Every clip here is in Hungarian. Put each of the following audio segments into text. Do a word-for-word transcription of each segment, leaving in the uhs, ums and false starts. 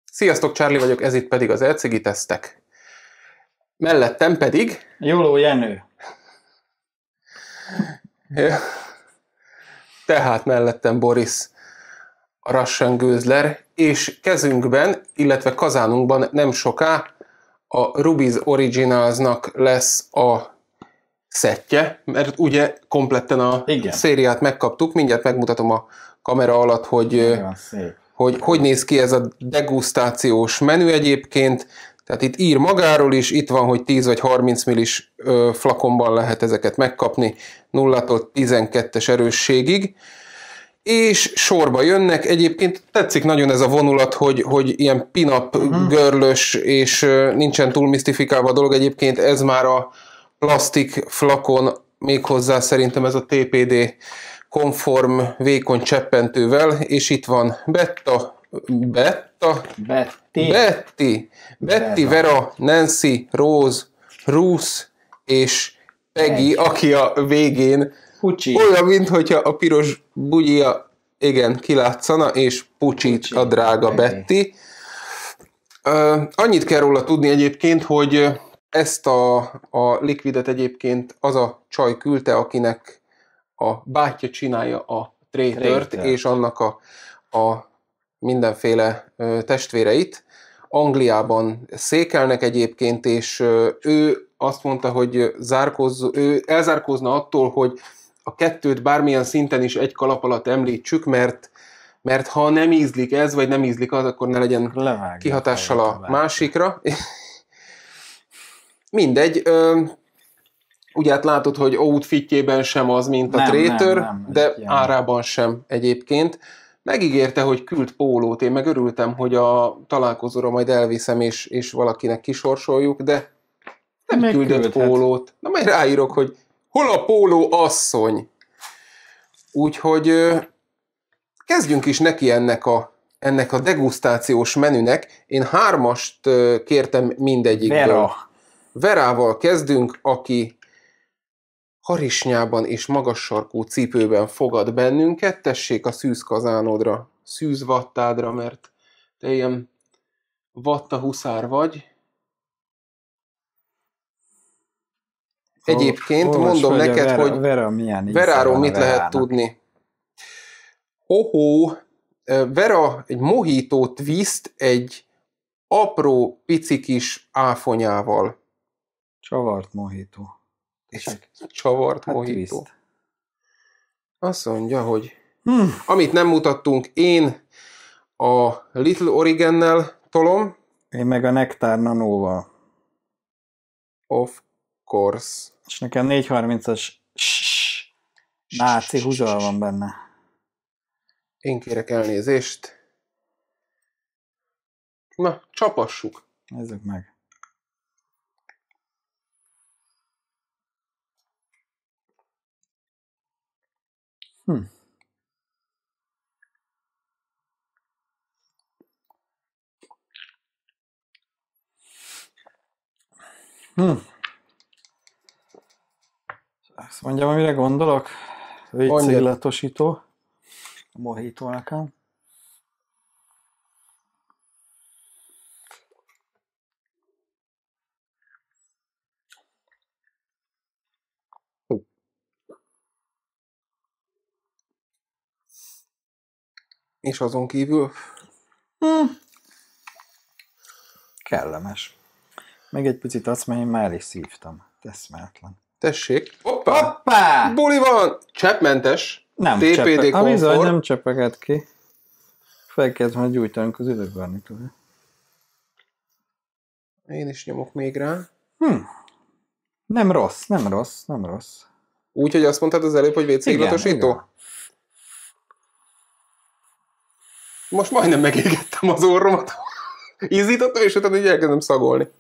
Sziasztok, Charlie vagyok, ez itt pedig az Elcigi Tesztek. Mellettem pedig... Jóló Jenő. Tehát mellettem Boris, a Russian Gőzler, és kezünkben, illetve kazánunkban nem soká a Ruby's Originalsnak lesz a szettje, mert ugye kompletten a Igen. szériát megkaptuk, mindjárt megmutatom a kamera alatt, hogy hogy, hogy néz ki ez a degustációs menü egyébként. Tehát itt ír magáról is, itt van, hogy tíz vagy harminc millis flakonban lehet ezeket megkapni, nullától tizenkettes erősségig. És sorba jönnek, egyébként tetszik nagyon ez a vonulat, hogy, hogy ilyen pin-up, uh-huh. görlös, és nincsen túl misztifikálva a dolog. Egyébként ez már a plastik flakon, méghozzá szerintem ez a té pé dé konform vékony cseppentővel, és itt van Betta, Betta, Betty, Betty, Betty, Vera, Vera Nancy, Rose, Ruth és Peggy, aki a végén Pucsi. olyan, mintha a piros bugyija, igen, kilátszana, és Pucsit Pucsi. A drága Betty. Uh, annyit kell róla tudni egyébként, hogy ezt a, a likvidet egyébként az a csaj küldte, akinek a bátyja csinálja a trétört, és annak a, a mindenféle ö, testvéreit. Angliában székelnek egyébként, és ö, ő azt mondta, hogy zárkozz, ő elzárkózna attól, hogy a kettőt bármilyen szinten is egy kalap alatt említsük, mert, mert ha nem ízlik ez, vagy nem ízlik az, akkor ne legyen Levágja kihatással a másikra. Mindegy. Ö, Ugye hát látod, hogy outfitjében sem az, mint a nem, Trétör, nem, nem, de ilyen. Árában sem egyébként. Megígérte, hogy küld pólót, én meg örültem, hogy a találkozóra majd elviszem, és, és valakinek kisorsoljuk, de nem meg küldött küldhet. Pólót. Na majd ráírok, hogy hol a póló asszony? Úgyhogy kezdjünk is neki ennek a, ennek a degustációs menünek. Én hármast kértem mindegyikből. Vera. Verával kezdünk, aki harisnyában és magas sarkú cipőben fogad bennünket. Tessék a szűzkazánodra, szűzvattádra, mert te ilyen vatta huszár vagy. Egyébként Olvas, mondom hogy neked, Vera, hogy Vera milyen Veráról mit Verának. Lehet tudni. Ohó, Vera egy mojito twist egy apró, pici kis áfonyával. Csavart mojito. Csavart hát mojito. Twist. Azt mondja, hogy hmm. amit nem mutattunk, én a Little Origannel tolom. Én meg a Nektár Nanóval. Of course. És nekem négyszázharmincas náci húzal van benne. Én kérek elnézést. Na, csapassuk. Nézzük meg. Hm. Hm. Azt mondjam, amire gondolok? Vécillatosító. A mojito nekem. És azon kívül? Hmm. Kellemes. Még egy picit azt, mert én már is szívtam. Eszméletlen. Tessék. Hoppá! Hoppá! Buli van! Cseppmentes. Nem té pé dé cseppek. A bizony nem cseppeket ki. Felkezd majd gyújtanunk az üdökbarnitól. Én is nyomok még rá. Hm. Nem rossz, nem rossz, nem rossz. Úgy, hogy azt mondtad az előbb, hogy vécillatosító? Most majdnem megégettem az orromat. Ízítottam, és utána így elkezdem szagolni.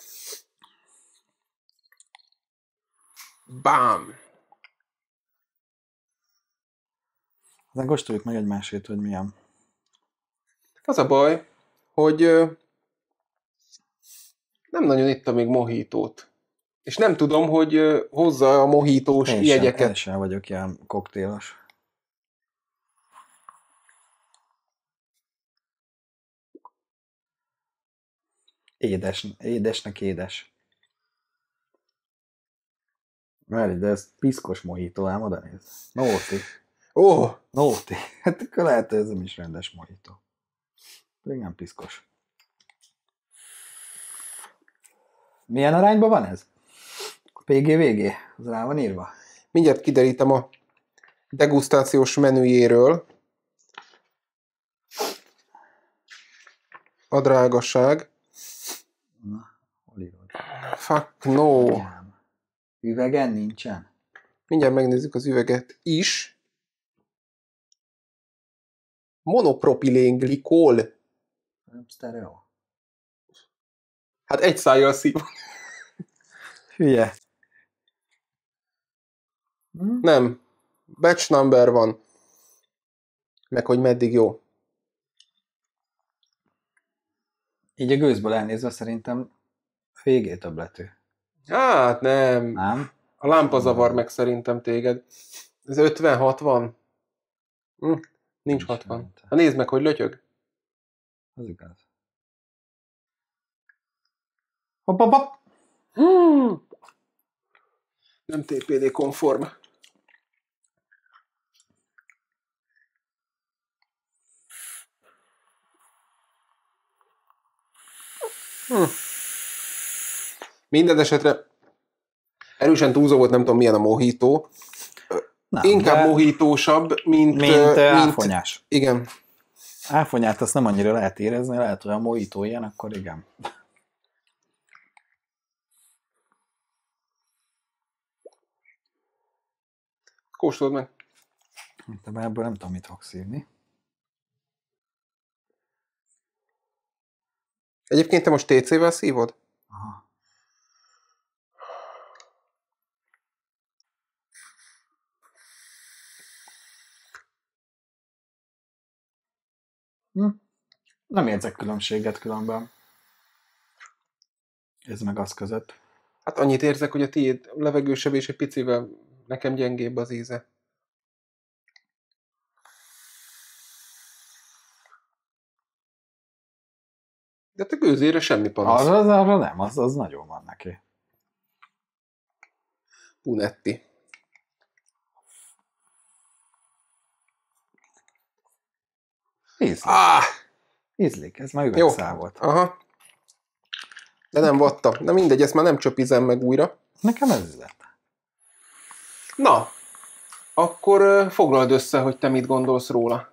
Bám! Aztán kóstoljuk meg egymásét, hogy milyen. Az a baj, hogy ö, nem nagyon ittam még mojitót. És nem tudom, hogy ö, hozza a mojitós én jegyeket. Sem, én sem vagyok ilyen koktélos. Édes, édesnek édes. Várj, de ez piszkos mojító, ám oda néz. Nóti. Ó! Oh. Nóti. Hát akkor lehet, hogy ez nem is rendes mojító. Még nem piszkos. Milyen arányban van ez? pé gé vé gé? Az rá van írva? Mindjárt kiderítem a degustációs menüjéről. A drágaság. Na, hol írod? Fuck no. Üvegen nincsen? Mindjárt megnézzük az üveget is. Monopropilén glikol. Nem sztereó. Hát egy szájjal szív. Hülye. Hm? Nem. Batch number van. Meg hogy meddig jó. Így a gőzből elnézve szerintem végé többletű. Hát nem. Nem? A lámpa zavar meg szerintem téged. Ez ötven hatvan? Hm, nincs Nincs hatvan. rajta. Ha nézd meg, hogy lötyög. Az igaz. Hopp, hopp, hopp. Hmm. Nem té pé dé konform. Hm. Minden esetre erősen túlzó volt, nem tudom milyen a mohító. Nem, Inkább de mohitósabb, mint... mint, mint áfonyás. Igen. Áfonyát azt nem annyira lehet érezni, lehet, hogy a mojító ilyen, akkor igen. Kóstold meg. De ebből nem tudom, mit fogsz írni. Egyébként te most té cével szívod? Aha. Hm. Nem érzek különbséget különben. Ez meg az között. Hát annyit érzek, hogy a tiéd levegősebb és egy picivel nekem gyengébb az íze. De te gőzére semmi panasz. Arra, az, arra nem, az, az nagyon van neki. Punetti. Ízlik. Ah! Ízlik, ez már Jó. üvegszál volt. Aha. De nem vatta. Na mindegy, ezt már nem csöpizem meg újra. Nekem ez üzlet. Na, akkor uh, foglald össze, hogy te mit gondolsz róla.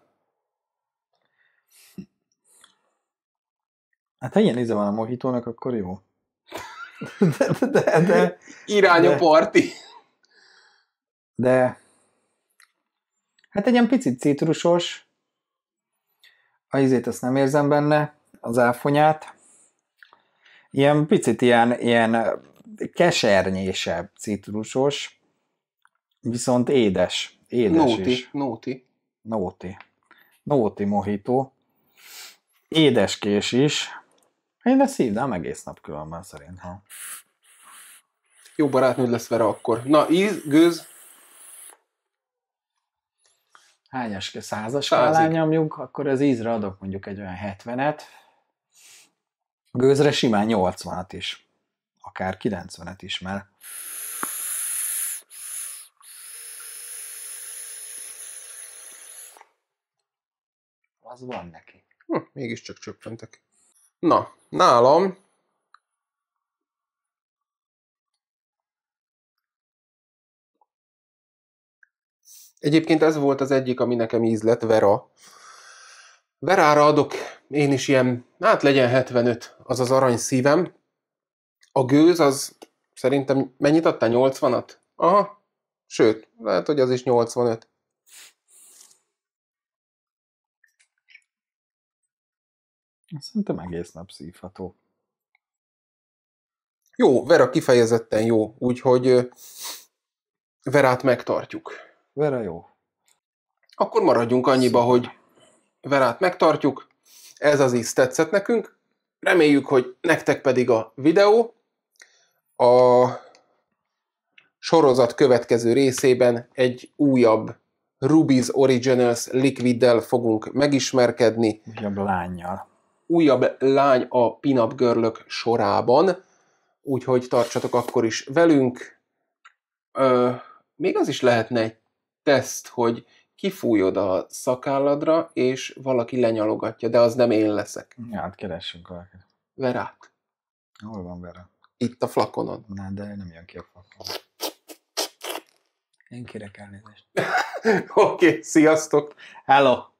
Hát ha ilyen íze van a mohitónak, akkor jó. De, de, de, de, Irány a de- parti. de hát egy ilyen picit citrusos, a ízét azt nem érzem benne, az áfonyát. Ilyen picit ilyen, ilyen kesernyésebb citrusos, viszont édes. Édes Nóti, is. nóti. Nóti. Nóti mojito. Édeskés is. Én ezt szívnám egész nap különben szerintem. Jó barátnőd lesz Vera akkor. Na, íz, gőz. Hányas százas Százig. skálán nyomjuk, akkor az ízre adok mondjuk egy olyan hetvenet. Gőzre simán nyolcvanat is. Akár kilencvenet is, mert az van neki. Hm, mégiscsak csöppentek. Na, nálam egyébként ez volt az egyik, ami nekem íz lett, Vera. Verára adok én is ilyen, hát legyen hetvenöt, az az arany szívem. A gőz az szerintem, mennyit adtál? nyolcvanat? Aha, sőt, lehet, hogy az is nyolcvanöt. Szerintem egész nap szívható. Jó, Vera kifejezetten jó, úgyhogy ö, Verát megtartjuk. Vera jó. Akkor maradjunk annyiba, Szóval. hogy Verát megtartjuk. Ez az íz tetszett nekünk. Reméljük, hogy nektek pedig a videó. A sorozat következő részében egy újabb Ruby's Originals Liquiddel fogunk megismerkedni. Újabb lánnyal. újabb lány a Pin-Up Girl-ök sorában, úgyhogy tartsatok akkor is velünk. Ö, még az is lehetne egy teszt, hogy kifújod a szakálladra, és valaki lenyalogatja, de az nem én leszek. Ja, hát keressünk valakit. Verát. Hol van Vera? Itt a flakonod. Na, de nem jön ki a flakon. Én kérek elnézést. Oké, okay, sziasztok! Hello!